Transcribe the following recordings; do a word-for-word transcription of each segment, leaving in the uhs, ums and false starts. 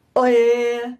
Oiê!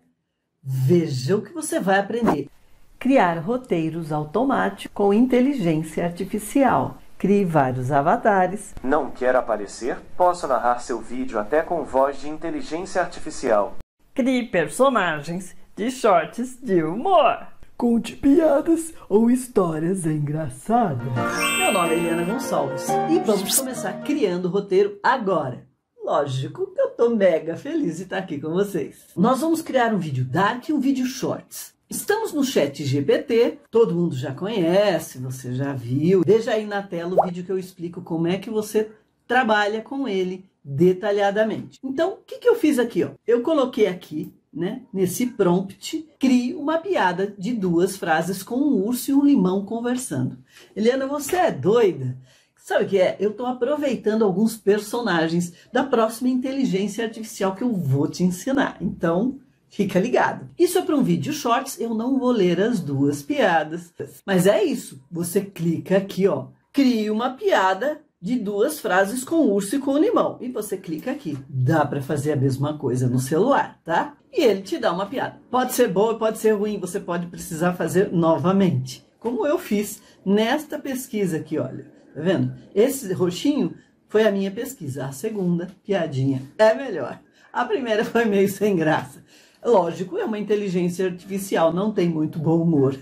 Veja o que você vai aprender. Criar roteiros automáticos com inteligência artificial. Crie vários avatares. Não quer aparecer? Posso narrar seu vídeo até com voz de inteligência artificial. Crie personagens de shorts de humor. Conte piadas ou histórias engraçadas. Meu nome é Eliana Gonçalves e vamos começar criando o roteiro agora. Lógico que eu tô mega feliz de estar aqui com vocês. Nós vamos criar um vídeo dark e um vídeo shorts. Estamos no chat G P T, todo mundo já conhece, você já viu. Veja aí na tela o vídeo que eu explico como é que você trabalha com ele detalhadamente. Então, o que, que eu fiz aqui? Ó? Eu coloquei aqui, né, nesse prompt, crie uma piada de duas frases com um urso e um limão conversando. Eliana, você é doida? Sabe o que é? Eu estou aproveitando alguns personagens da próxima inteligência artificial que eu vou te ensinar. Então, fica ligado. Isso é para um vídeo shorts, eu não vou ler as duas piadas. Mas é isso, você clica aqui, ó. Crie uma piada de duas frases com o urso e com o limão. E você clica aqui. Dá para fazer a mesma coisa no celular, tá? E ele te dá uma piada. Pode ser boa, pode ser ruim, você pode precisar fazer novamente. Como eu fiz nesta pesquisa aqui, olha. Tá vendo? Esse roxinho foi a minha pesquisa. A segunda piadinha é melhor. A primeira foi meio sem graça. Lógico, é uma inteligência artificial, não tem muito bom humor.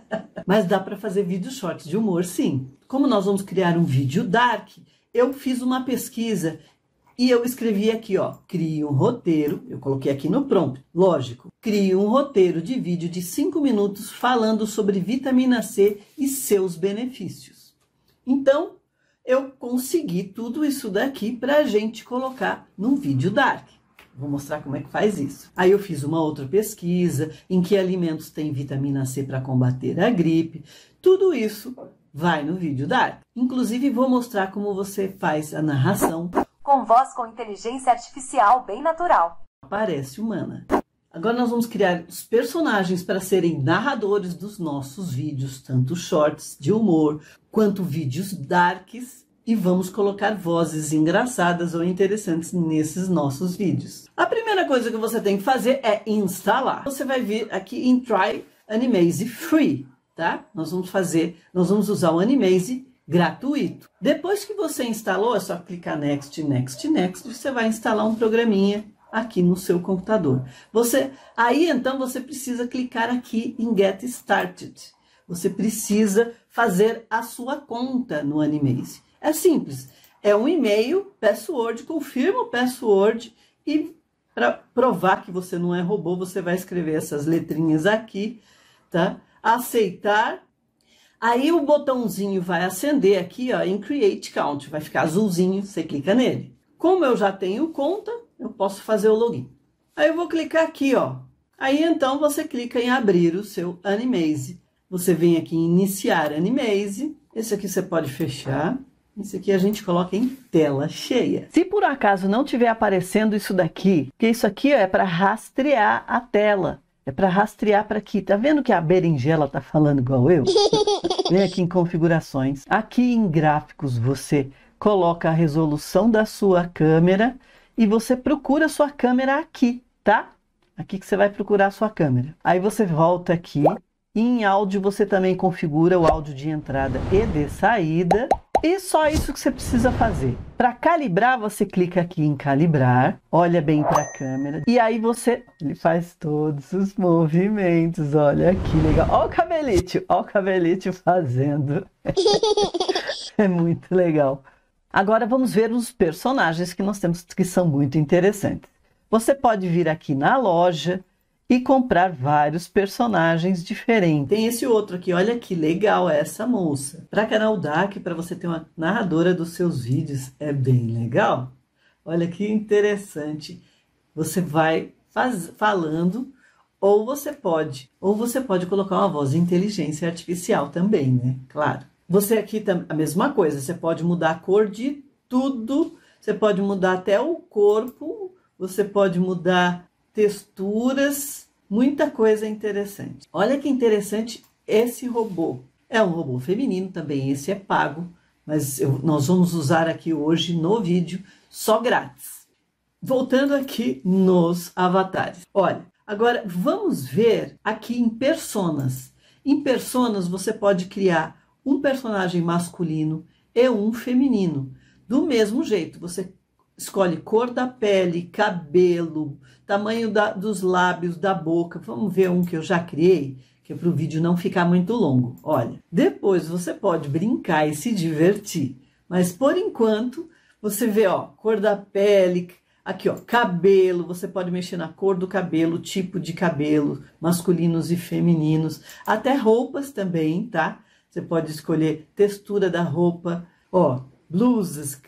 Mas dá para fazer vídeos shorts de humor, sim. Como nós vamos criar um vídeo dark, eu fiz uma pesquisa e eu escrevi aqui, ó, crie um roteiro, eu coloquei aqui no prompt, lógico, crie um roteiro de vídeo de cinco minutos falando sobre vitamina C e seus benefícios. Então, eu consegui tudo isso daqui para a gente colocar num vídeo dark. Vou mostrar como é que faz isso. Aí eu fiz uma outra pesquisa, em que alimentos tem vitamina C para combater a gripe. Tudo isso vai no vídeo dark. Inclusive, vou mostrar como você faz a narração com voz com inteligência artificial bem natural. Parece humana. Agora nós vamos criar os personagens para serem narradores dos nossos vídeos, tanto shorts de humor, quanto vídeos darks, e vamos colocar vozes engraçadas ou interessantes nesses nossos vídeos. A primeira coisa que você tem que fazer é instalar. Você vai vir aqui em Try Animaze Free, tá? Nós vamos fazer, nós vamos usar o Animaze gratuito. Depois que você instalou, é só clicar Next, Next, Next, e você vai instalar um programinha aqui no seu computador. Você, aí então você precisa clicar aqui em Get Started. Você precisa fazer a sua conta no Animaze. É simples, é um e-mail, password, confirma o password e para provar que você não é robô, você vai escrever essas letrinhas aqui, tá? Aceitar. Aí o botãozinho vai acender aqui, ó, em Create Account, vai ficar azulzinho, você clica nele. Como eu já tenho conta, eu posso fazer o login. Aí eu vou clicar aqui, ó. Aí então você clica em abrir o seu Animaze. Você vem aqui em iniciar Animaze. Esse aqui você pode fechar. Esse aqui a gente coloca em tela cheia. Se por acaso não estiver aparecendo isso daqui, porque isso aqui é para rastrear a tela. É para rastrear para aqui. Tá vendo que a berinjela tá falando igual eu? Vem aqui em configurações. Aqui em gráficos você coloca a resolução da sua câmera e você procura a sua câmera aqui, tá? Aqui que você vai procurar a sua câmera. Aí você volta aqui e em áudio você também configura o áudio de entrada e de saída. E só isso que você precisa fazer. Para calibrar, você clica aqui em calibrar, olha bem para a câmera e aí você, ele faz todos os movimentos, olha que legal. Olha o cabelite, olha o cabelite fazendo. É muito legal. Agora vamos ver os personagens que nós temos que são muito interessantes. Você pode vir aqui na loja e comprar vários personagens diferentes. Tem esse outro aqui, olha que legal essa moça. Para canal dark, para você ter uma narradora dos seus vídeos, é bem legal. Olha que interessante. Você vai faz, falando, ou você pode, ou você pode colocar uma voz de inteligência artificial também, né? Claro. Você aqui, a mesma coisa, você pode mudar a cor de tudo, você pode mudar até o corpo, você pode mudar texturas, muita coisa interessante. Olha que interessante esse robô. É um robô feminino também, esse é pago, mas eu, nós vamos usar aqui hoje no vídeo só grátis. voltando aqui nos avatares. Olha, agora vamos ver aqui em personas. Em personas você pode criar um personagem masculino e um feminino. Do mesmo jeito, você escolhe cor da pele, cabelo, tamanho da, dos lábios, da boca. Vamos ver um que eu já criei, que é para o vídeo não ficar muito longo. Olha, depois você pode brincar e se divertir. Mas por enquanto, você vê, ó, cor da pele, aqui, ó, cabelo. Você pode mexer na cor do cabelo, tipo de cabelo, masculinos e femininos. Até roupas também, tá? Você pode escolher textura da roupa, ó, blusas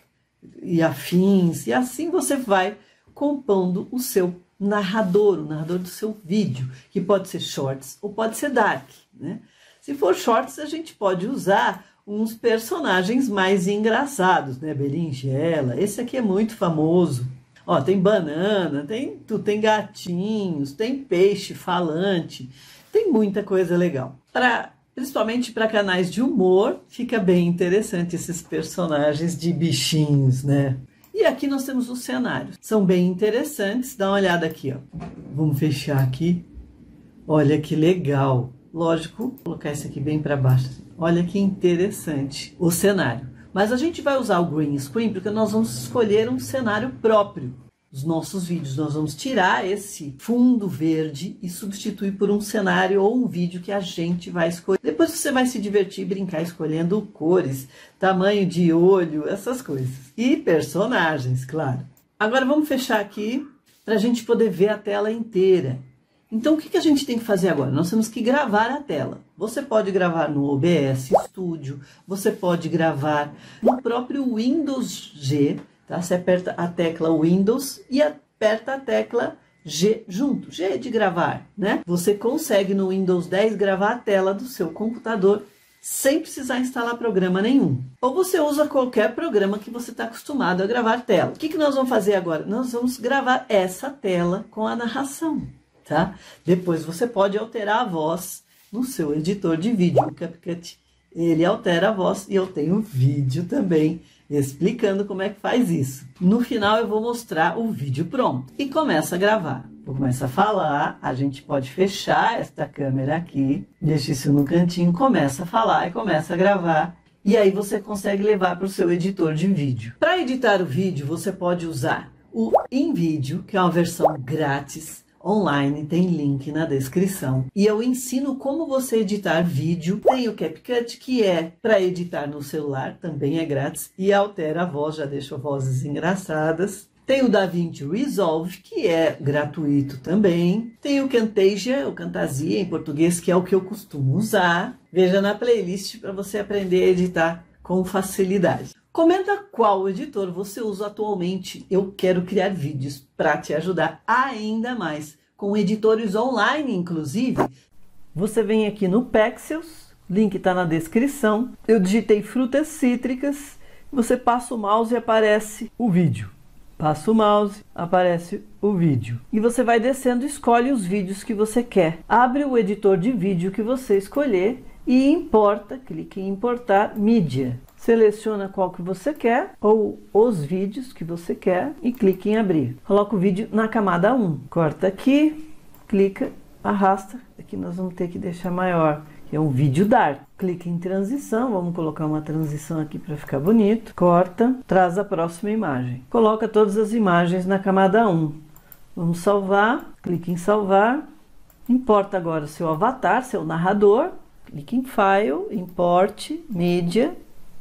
e afins. E assim você vai compondo o seu narrador, o narrador do seu vídeo, que pode ser shorts ou pode ser dark, né? Se for shorts, a gente pode usar uns personagens mais engraçados, né? Berinjela, esse aqui é muito famoso. Ó, tem banana, tem, tem gatinhos, tem peixe falante, tem muita coisa legal. Pra, principalmente para canais de humor, fica bem interessante esses personagens de bichinhos, né? E aqui nós temos os cenários. São bem interessantes. Dá uma olhada aqui, ó. Vamos fechar aqui. Olha que legal. Lógico, vou colocar esse aqui bem para baixo. Olha que interessante o cenário. Mas a gente vai usar o green screen porque nós vamos escolher um cenário próprio dos nossos vídeos. Nós vamos tirar esse fundo verde e substituir por um cenário ou um vídeo que a gente vai escolher. Depois você vai se divertir e brincar escolhendo cores, tamanho de olho, essas coisas. E personagens, claro. Agora vamos fechar aqui para a gente poder ver a tela inteira. Então, o que, que a gente tem que fazer agora? Nós temos que gravar a tela. Você pode gravar no O B S Studio, você pode gravar no próprio Windows G, tá? Você aperta a tecla Windows e aperta a tecla G junto. G de gravar, né? Você consegue no Windows dez gravar a tela do seu computador sem precisar instalar programa nenhum. Ou você usa qualquer programa que você está acostumado a gravar tela. O que, que nós vamos fazer agora? Nós vamos gravar essa tela com a narração. Tá? Depois você pode alterar a voz no seu editor de vídeo, o CapCut. Ele altera a voz e eu tenho um vídeo também explicando como é que faz isso. No final eu vou mostrar o vídeo pronto e começa a gravar. Vou começar a falar, a gente pode fechar esta câmera aqui, deixa isso no cantinho, começa a falar e começa a gravar. E aí você consegue levar para o seu editor de vídeo. Para editar o vídeo você pode usar o InVideo, que é uma versão grátis, online, tem link na descrição. E eu ensino como você editar vídeo. Tem o CapCut, que é para editar no celular, também é grátis, e altera a voz, já deixa vozes engraçadas. Tem o DaVinci Resolve, que é gratuito também. Tem o Camtasia, ou Camtasia em português, que é o que eu costumo usar. Veja na playlist para você aprender a editar com facilidade. Comenta qual editor você usa atualmente. Eu quero criar vídeos para te ajudar ainda mais. Com editores online, inclusive. Você vem aqui no Pexels, link está na descrição. Eu digitei frutas cítricas. Você passa o mouse e aparece o vídeo. Passa o mouse, aparece o vídeo. E você vai descendo e escolhe os vídeos que você quer. Abre o editor de vídeo que você escolher e importa, clique em importar mídia. Seleciona qual que você quer ou os vídeos que você quer e clique em abrir. Coloca o vídeo na camada um. Corta aqui, clica, arrasta. Aqui nós vamos ter que deixar maior, que é um vídeo dark. Clique em transição, vamos colocar uma transição aqui para ficar bonito. Corta, traz a próxima imagem. Coloca todas as imagens na camada um. Vamos salvar, clique em salvar. Importa agora seu avatar, seu narrador. Clique em File, Importe, Mídia.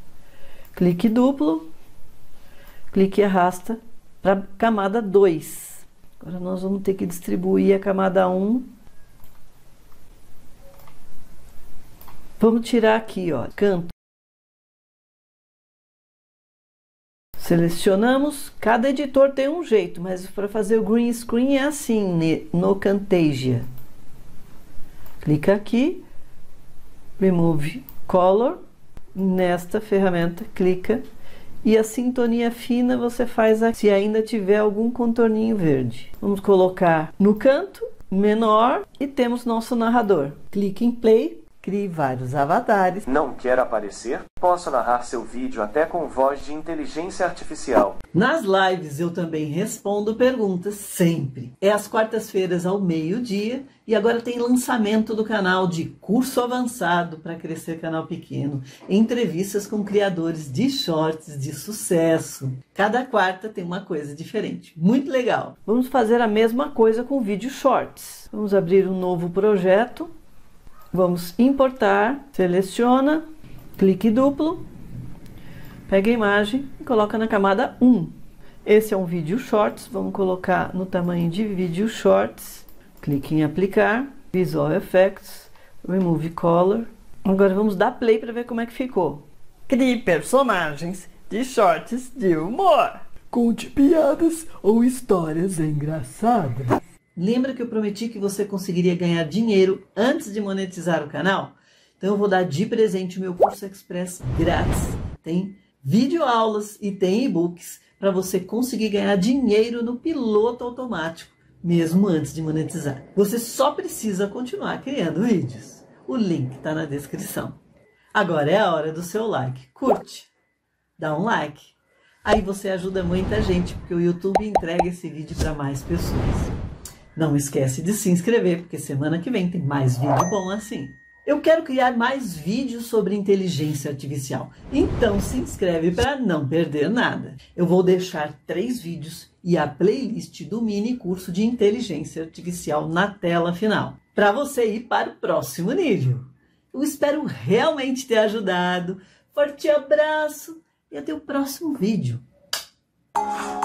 Clique duplo, clique e arrasta para a camada dois. Agora nós vamos ter que distribuir a camada um. Vamos tirar aqui, ó, canto. Selecionamos, cada editor tem um jeito, mas para fazer o green screen é assim, no Camtasia. Clica aqui, Remove Color. Nesta ferramenta, clica e a sintonia fina você faz aqui, se ainda tiver algum contorninho verde. Vamos colocar no canto menor e temos nosso narrador. Clique em play, Crie vários avatares. Não quer aparecer? Posso narrar seu vídeo até com voz de inteligência artificial. Nas lives eu também respondo perguntas sempre. É às quartas-feiras ao meio-dia e agora tem lançamento do canal de curso avançado para crescer canal pequeno. Entrevistas com criadores de shorts de sucesso. Cada quarta tem uma coisa diferente. Muito legal. Vamos fazer a mesma coisa com vídeo shorts. Vamos abrir um novo projeto. Vamos importar, seleciona, clique duplo, pega a imagem e coloca na camada um. Esse é um vídeo shorts, vamos colocar no tamanho de vídeo shorts, clique em aplicar, Visual Effects, Remove Color. Agora vamos dar play para ver como é que ficou. Crie personagens de shorts de humor. Conte piadas ou histórias engraçadas. Lembra que eu prometi que você conseguiria ganhar dinheiro antes de monetizar o canal? Então eu vou dar de presente o meu curso express grátis. Tem videoaulas e tem e-books para você conseguir ganhar dinheiro no piloto automático, mesmo antes de monetizar. Você só precisa continuar criando vídeos. O link está na descrição. Agora é a hora do seu like. Curte, dá um like. Aí você ajuda muita gente, porque o YouTube entrega esse vídeo para mais pessoas. Não esquece de se inscrever, porque semana que vem tem mais vídeo bom assim. Eu quero criar mais vídeos sobre inteligência artificial, então se inscreve para não perder nada. Eu vou deixar três vídeos e a playlist do mini curso de inteligência artificial na tela final, para você ir para o próximo nível. Eu espero realmente ter ajudado. Forte abraço e até o próximo vídeo.